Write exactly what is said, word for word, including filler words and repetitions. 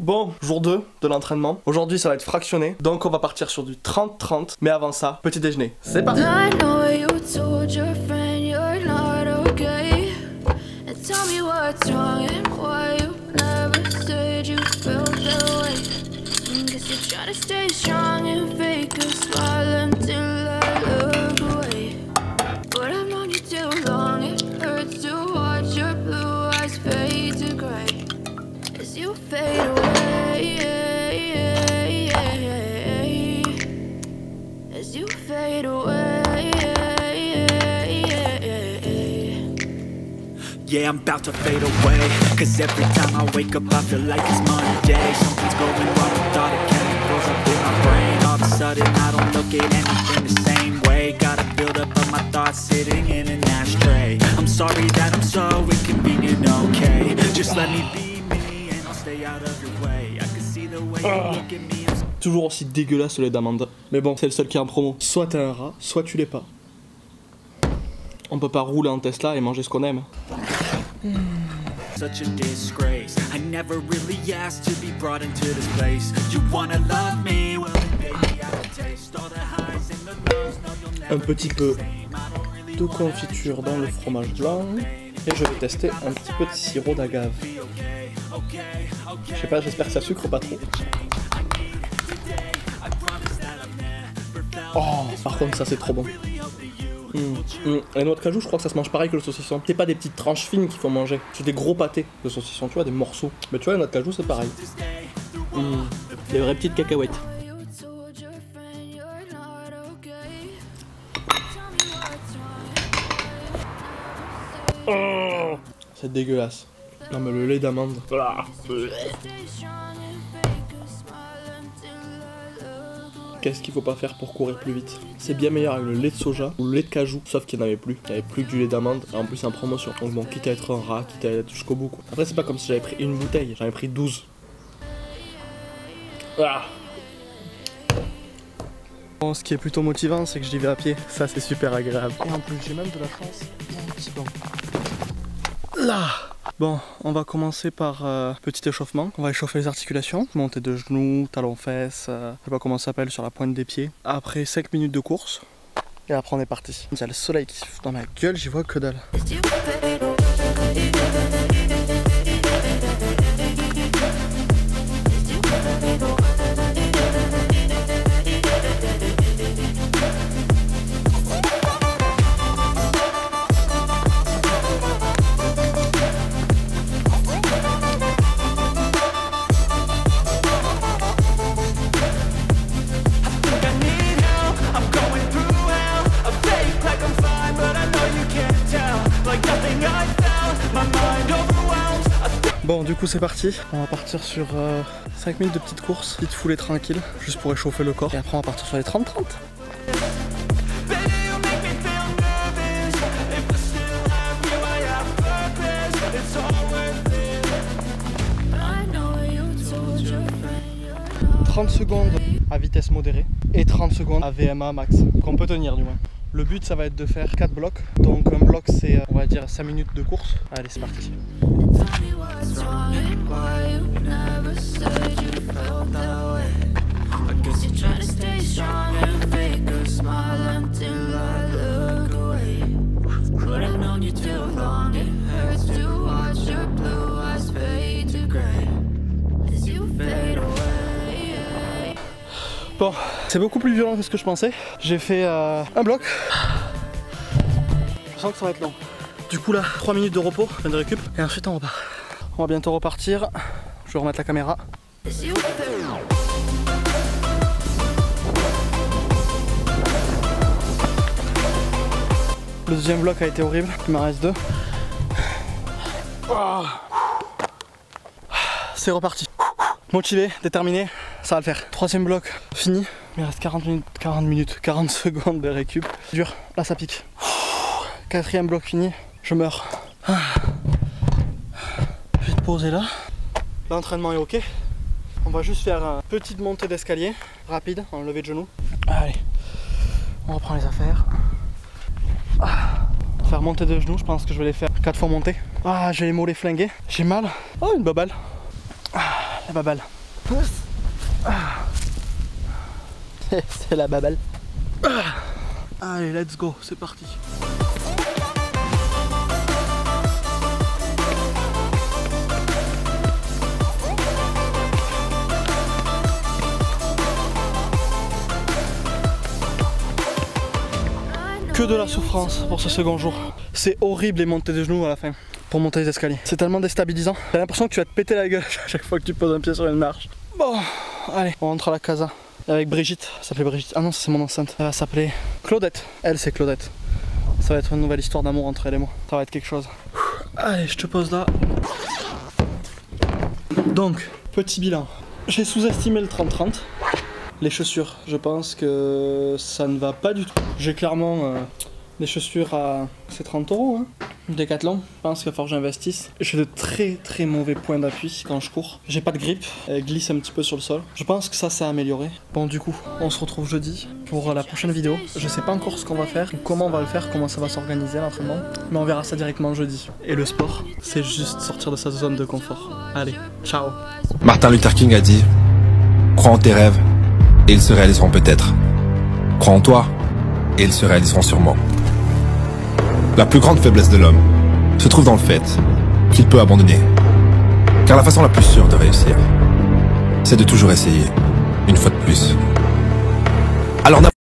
Bon, jour deux de l'entraînement. Aujourd'hui ça va être fractionné, donc on va partir sur du trente trente. Mais avant ça, petit déjeuner. C'est parti. Yeah, I'm about to fade away, cause every time I wake up I feel like it's Monday. Something's going wrong with all the chemicals up in my brain. All of a sudden I don't look at anything the same way. Gotta build up of my thoughts sitting in an ashtray. I'm sorry that I'm so inconvenient, okay. Just let me be me and I'll stay out of your way. I can see the way you look at me. Toujours aussi dégueulasse le lait d'amande. Mais bon, c'est le seul qui est en promo. Soit t'es un rat, soit tu l'es pas. On peut pas rouler en Tesla et manger ce qu'on aime. Such a disgrace. I never really asked to be brought into this place. You wanna love me? Well, baby, I can taste all the highs and the lows. No, you'll never. Un petit peu de confiture dans le fromage blanc. Et je vais tester un petit peu de sirop d'agave. Je sais pas, j'espère que ça sucre pas trop. Oh, par contre ça c'est trop bon. Mmh. Mmh. Les noix de cajou, je crois que ça se mange pareil que le saucisson. C'est pas des petites tranches fines qu'il faut manger, c'est des gros pâtés de saucisson, tu vois, des morceaux. Mais tu vois, les noix de cajou c'est pareil. Mmh. Des vraies petites cacahuètes. Oh, c'est dégueulasse. Non mais le lait d'amande. Ah. Qu'est-ce qu'il faut pas faire pour courir plus vite? C'est bien meilleur avec le lait de soja ou le lait de cajou, sauf qu'il n'y en avait plus. Il n'y avait plus que du lait d'amande, et en plus c'est en promotion. Donc bon, quitte à être un rat, quitte à être jusqu'au bout quoi. Après c'est pas comme si j'avais pris une bouteille, j'en avais pris douze. Ah. Bon, ce qui est plutôt motivant, c'est que j'y vais à pied. Ça c'est super agréable. Et en plus j'ai même de la chance. Un petit banc. Là. Bon, on va commencer par euh, petit échauffement. On va échauffer les articulations, montée de genoux, talons fesses, euh, je sais pas comment ça s'appelle, sur la pointe des pieds. Après cinq minutes de course, et après on est parti. Il y a le soleil qui se fout dans ma gueule, j'y vois que dalle. Bon, du coup c'est parti, on va partir sur euh, cinq minutes de petite course, petite foulée tranquille, juste pour réchauffer le corps, et après on va partir sur les trente trente. trente secondes à vitesse modérée et trente secondes à V M A max, qu'on peut tenir du moins. Le but ça va être de faire quatre blocs, donc un bloc c'est on va dire cinq minutes de course. Allez c'est parti. Bon, c'est beaucoup plus violent que ce que je pensais. J'ai fait euh, un bloc. Je sens que ça va être long. Du coup là, trois minutes de repos, fin de récup, et ensuite on repart. On va bientôt repartir. Je vais remettre la caméra. Le deuxième bloc a été horrible, il m'en reste deux. Oh. C'est reparti. Motivé, déterminé, ça va le faire. Troisième bloc, fini. Il me reste quarante minutes, quarante minutes, quarante secondes de récup. Dur, là ça pique. Quatrième bloc fini, je meurs. Vite posé là. L'entraînement est ok. On va juste faire une petite montée d'escalier, rapide, en levé de genoux. Allez, on reprend les affaires. Faire monter de genoux, je pense que je vais les faire quatre fois monter. Ah, j'ai les mollets flingués, j'ai mal. Oh, une babale. la babale. C'est la babale. Allez, let's go, c'est parti. Que de la souffrance pour ce second jour. C'est horrible les montées de genoux à la fin pour monter les escaliers. C'est tellement déstabilisant. T'as l'impression que tu vas te péter la gueule à chaque fois que tu poses un pied sur une marche. Bon, allez, on rentre à la casa. Avec Brigitte, elle s'appelait Brigitte. Ah non, c'est mon enceinte. Elle va s'appeler Claudette. Elle, c'est Claudette. Ça va être une nouvelle histoire d'amour entre elle et moi. Ça va être quelque chose. Allez, je te pose là. Donc, petit bilan. J'ai sous-estimé le trente trente. Les chaussures, je pense que ça ne va pas du tout. J'ai clairement euh, des chaussures à... c'est trente euros, hein. Décathlon, je pense qu'il va falloir que j'investisse. J'ai de très très mauvais points d'appui quand je cours. J'ai pas de grip, elle glisse un petit peu sur le sol. Je pense que ça, ça a amélioré. Bon, du coup, on se retrouve jeudi pour la prochaine vidéo. Je sais pas encore ce qu'on va faire, comment on va le faire, comment ça va s'organiser l'entraînement. Mais on verra ça directement jeudi. Et le sport, c'est juste sortir de sa zone de confort. Allez, ciao. Martin Luther King a dit « Crois en tes rêves et ils se réaliseront peut-être. Crois en toi et ils se réaliseront sûrement. » La plus grande faiblesse de l'homme se trouve dans le fait qu'il peut abandonner. Car la façon la plus sûre de réussir, c'est de toujours essayer, une fois de plus. Alors